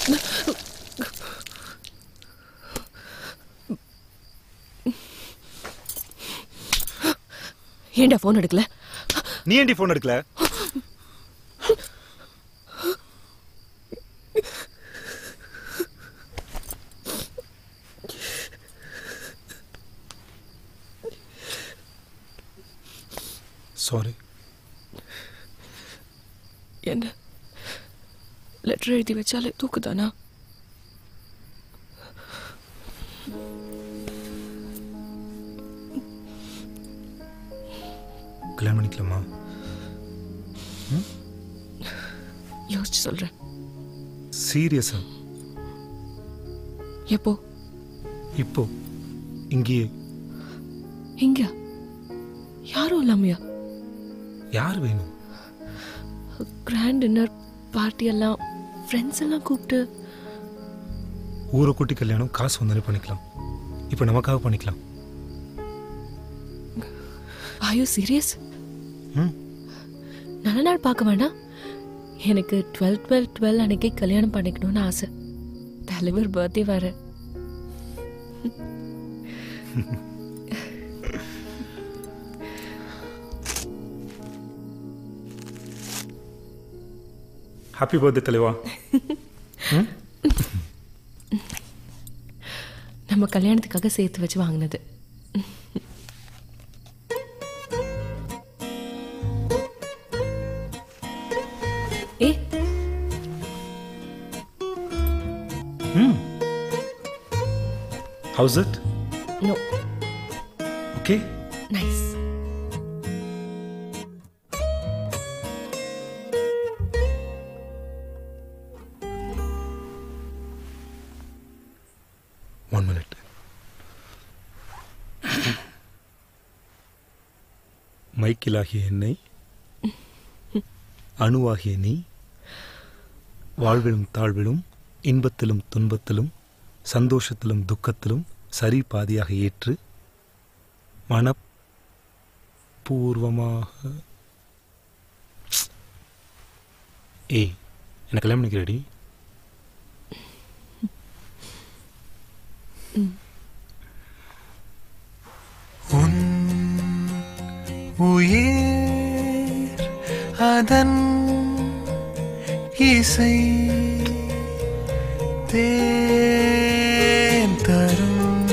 ஏன்டா போன் எடுக்கல? நீ ஏன்டி போன் எடுக்கல? சாரி. என்ன லெட்டர் எழுதி வச்சாலே தூக்குதானா? கல்யாணம் பண்ணிக்கலாமா? யோசிச்சு சொல்றேன். சீரியஸா? எப்போ? இப்போ இங்கேயே. இங்க யாரும் இல்லாமையா? யார் வேணும்? கிராண்ட் டின்னர் பார்ட்டி எல்லாம் ஃப்ரெண்ட்ஸ் எல்லாம் கூப்பிட்டு. ஊரை கூட்டி கல்யாணம் காசு வந்தாலே பண்ணிக்கலாம். இப்போ நமக்காக பண்ணிக்கலாம். Are you serious? நல்ல நாள் பார்க்க வேண்டாம். எனக்கு 12/12/12 அன்னைக்கு கல்யாணம் பண்ணிக்கணும்னு ஆசை. தலைவர் பர்த்டே வேற. ஹாப்பி பர்த்டே தலைவா. நம்ம கல்யாணத்துக்காக சேர்த்து வச்சு வாங்கினது. ஏ How's it? No. Okay. Nice. One minute. மைக்கிலாகிய என்னை, அணுவாகிய நீ, வாழ்விலும் தாழ்விலும் இன்பத்திலும் துன்பத்திலும் சந்தோஷத்திலும் துக்கத்திலும் சரி பாதியாக ஏற்று மனப்பூர்வமாக. ஏய், என்ன கல்யாணம் பண்ணிக்கிறடி? உன் உயிர் அதன் இசை தேன் தரும்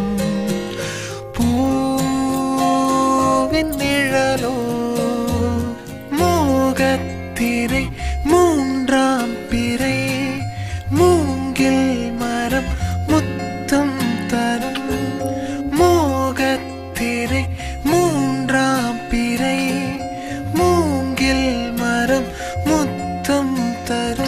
பூவின் நிழலோ மூகத்திரை மூன்றாம் பிறை மூங்கில் மரம் முத்தம் தரும் மூகத்திரை மூன்றாம் பிறை மூங்கில் மரம் முத்தம் தரும்.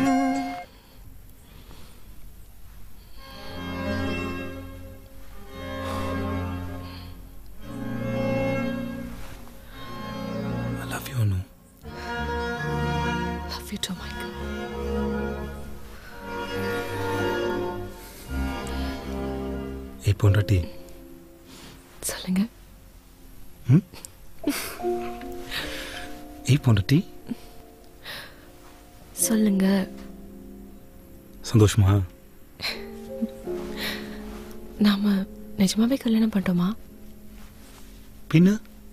I love you, Anu. Love you too, Mike. ஏய் பொண்டாட்டி. சொல்லுங்க. ஏய் பொண்டாட்டி. சொல்லுங்க. சந்தோஷமா? நாம நிஜமாவே கல்யாணம் பண்ணிட்டோமா? பின்ன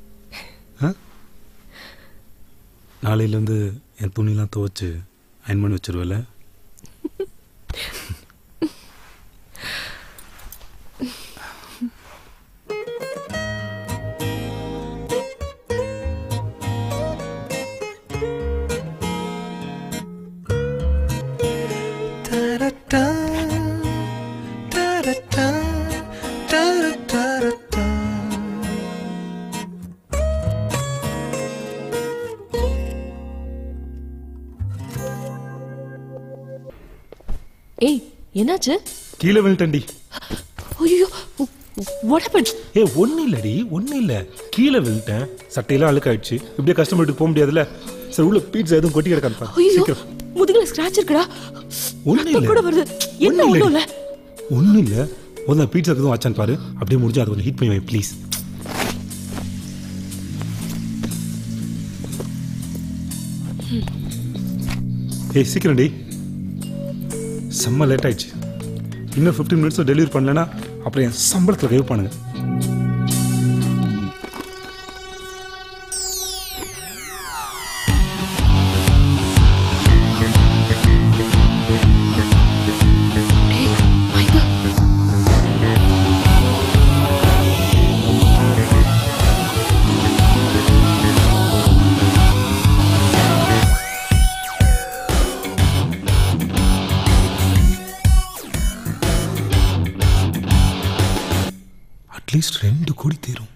நாளையிலேருந்து என் துணிலாம் துவைச்சு அயன் பண்ணி வச்சிருவல? ஏய், என்னாச்சு? கீழே விழுட்டண்டி. ஐயோ, what happened? ஏய், ஒன்றும் இல்லடி, ஒன்றும் இல்லை. கீழே விழுட்டேன், சட்டையெல்லாம் அழுக்காயிடுச்சு. இப்படியே கஸ்டமர் வீட்டுக்கு போக முடியாதுல்ல. சரி, உள்ள பீட்சா எதுவும் கொட்டி கிடக்கான்னு. ஐயோ, முதுகுல ஸ்கிராட்ச் இருக்குடா. ஒன்றும் இல்லை, கூட வருது. என்ன ஒன்றும் இல்லை. ஒன்றும் இல்லை. ஒரு பீட்சா எதுவும் ஆச்சான்னு பாரு. அப்படியே முடிஞ்சு அதை கொஞ்சம் ஹீட் பண்ணி வை ப்ளீஸ். ஏய், சீக்கிரம் டி. செம்ம லேட் ஆயிடுச்சு. இன்னும் 15 மினிட்ஸில் டெலிவரி பண்ணலன்னா அப்புறம் என் சம்பளத்தில் கைப்பானுங்க. அட்லீஸ்ட் 2 கோடி தேரும்.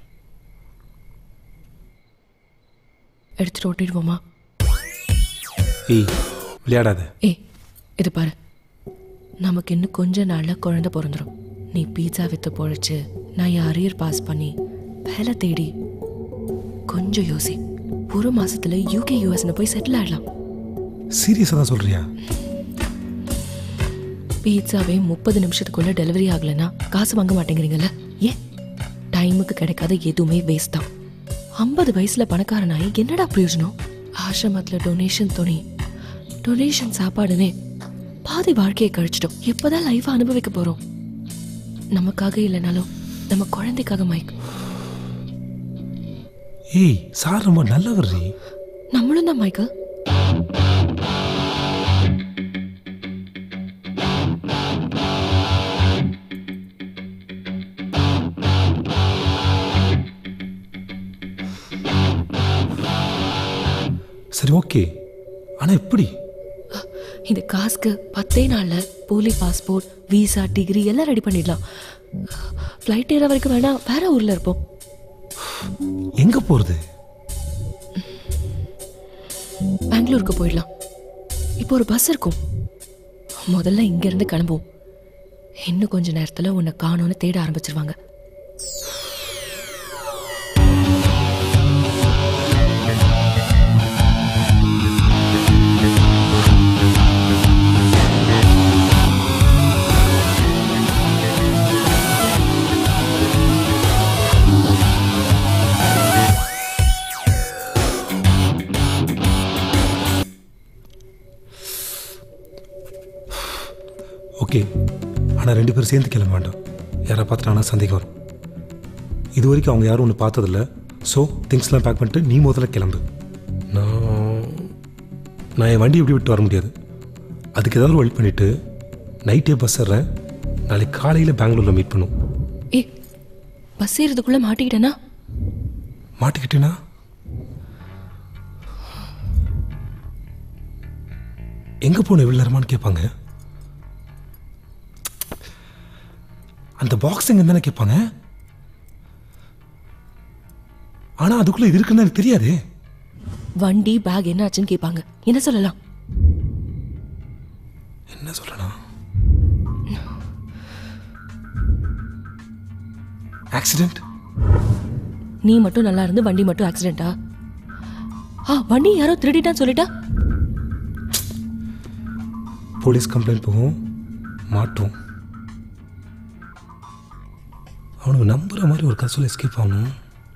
எடுத்துட்டு ஓட்டிடுவோமா? ஏய் விளையாடாத. ஏய் இது பாரு, நமக்கு இன்னும் கொஞ்ச நாள்ல குழந்தை பிறந்துடும். நீ பீட்சா வித்து பொழைச்சு, நான் என் அரியர் பாஸ் பண்ணி வேலை தேடி, கொஞ்சம் யோசி, ஒரு மாசத்துல UK US போய் செட்டில் ஆயிடலாம். சீரியஸாக தான் சொல்றியா? பீட்சாவே 30 நிமிஷத்துக்குள்ள டெலிவரி ஆகலைன்னா காசு வாங்க மாட்டேங்கிறீங்கல்ல? ஏன்? டைமுக்கு கிடைக்காத எதுவுமே வேஸ்ட் தான். 50 வயசுல பணக்காரனாயி என்னடா பிரயோஜனம்? ஆசிரமத்துல டொனேஷன் துணி, டொனேஷன் சாப்பாடுன்னு பாதி வாழ்க்கையை கழிச்சிட்டோம். எப்பதான் லைஃப் அனுபவிக்க போறோம்? நமக்காக இல்லைனாலும் நம்ம குழந்தைக்காக மைக். ஏய் சார் ரொம்ப நல்லவர். நம்மளும் தான் மைக்கேல். சரி ஓகே, ஆனால் எப்படி? இந்த காசுக்கு 10 நாள்ல போலி பாஸ்போர்ட், விசா, டிகிரி எல்லாம் ரெடி பண்ணிடலாம். ஃப்ளைட் ஏற வரைக்கும் வேணா வேற ஊர்ல இருப்போம். எங்க போறது? பெங்களூருக்கு போயிடலாம். இப்போ ஒரு பஸ் இருக்கும். முதல்ல இங்க இருந்து கிளம்புவோம். இன்னும் கொஞ்ச நேரத்துல உன்னை காணோன்னு தேட ஆரம்பிச்சிருவாங்க. ஓகே, ஆனால் 2 பேரும் சேர்ந்து கிளம்ப வேண்டாம். யாரை பார்த்துட்டாங்கன்னா சந்தேகம் வரும். இது வரைக்கும் அவங்க யாரும் ஒன்று பார்த்ததில்ல. ஸோ திங்ஸ்லாம் பேக் பண்ணிட்டு நீ முதல்ல கிளம்பு. நான் என் வண்டி எப்படி விட்டு வர முடியாது. அதுக்கு ஏதாவது ஒரு வழி பண்ணிவிட்டு நைட்டே பஸ் ஏறேன். நாளைக்கு காலையில் பெங்களூரில் மீட் பண்ணும். ஏ பஸ் ஏறதுக்குள்ள மாட்டிக்கிட்டேனா? மாட்டிக்கிட்டேனா? எங்கே போன இவ்வளோ நேரமானு கேட்பாங்க. அந்த பாக்ஸிங் தானே கேட்பாங்க. ஆனா அதுக்குள்ள இது இருக்குன்னு எனக்கு தெரியாது. வண்டி பேக் என்ன ஆச்சுன்னு கேட்பாங்க. என்ன சொல்லலாம்? என்ன சொல்லலாம்? ஆக்சிடென்ட். நீ மட்டும் நல்லா இருந்து வண்டி மட்டும் ஆக்சிடென்ட்டா? வண்டி யாரோ திருடிட்டான்னு சொல்லிட்டா போலீஸ் கம்ப்ளைண்ட் போகும், மாட்டோம். அவனுக்கு நம்புற மாதிரி ஒரு கதை சொல்லி எஸ்கேப் ஆகணும்.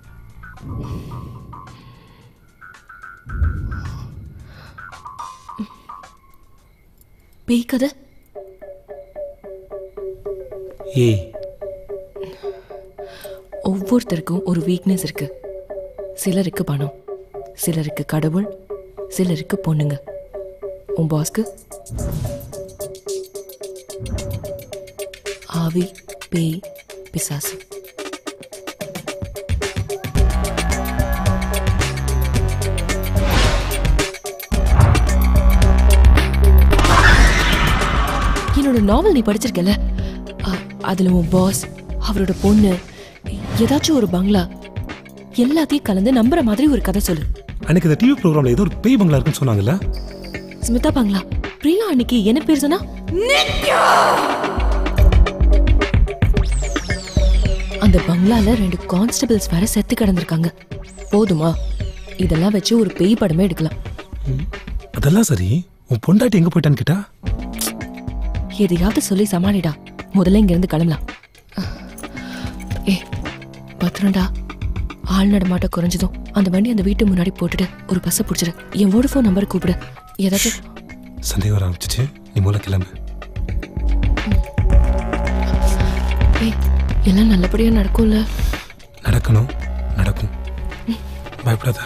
பேய் கதை. ஏய் ஒவ்வொருத்தருக்கும் ஒரு வீக்னஸ் இருக்கு. சிலருக்கு பணம், சிலருக்கு கடவுள், சிலருக்கு பொண்ணுங்க. உன் பாஸ்க்கு ஆவி, பேய், பிசாசு. என்னோட நாவல் நீ படிச்சிருக்கல? அதுல உன் பாஸ், அவரோட பொண்ணு, ஏதாச்சும் ஒரு பங்களா, எல்லாத்தையும் கலந்து நம்புற மாதிரி ஒரு கதை சொல்லு. அன்னைக்கு இந்த டிவி ப்ரோக்ராம்ல ஏதோ ஒரு பேய் பங்களா இருக்குன்னு சொன்னாங்கல்ல? ஸ்மிதா பங்களா. பிரியா அன்னைக்கு என்ன பேர் சொன்னா? அந்த பங்களால 2 கான்ஸ்டபிள்ஸ் வேற செத்து கிடந்திருக்காங்க. போதுமா? இதெல்லாம் வச்சு ஒரு பேய் படமே எடுக்கலாம். அதெல்லாம் சரி, உன் பொண்டாட்டி எங்க போயிட்டான்னு கேட்டா? எதையாவது சொல்லி சமாளிடா. முதல்ல இங்க இருந்து கிளம்பலாம். பத்திரம்டா. ஆள் நடமாட்டம் குறைஞ்சதும் அந்த வண்டி அந்த வீட்டு முன்னாடி போட்டுட்டு ஒரு பஸ்ஸை பிடிச்சிடு. என் வோடஃபோன் நம்பர் கூப்பிடு. ஏதாச்சும் சந்தேகம் ஆரம்பிச்சிச்சு. நீ மூலம் கிளம்பு. ஏய் எல்லாம் நல்லபடியா நடக்கும்ல? நடக்கணும், நடக்கும். பயப்படாத.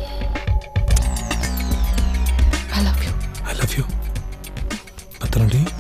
I love you. I love you. பத்திரண்டி.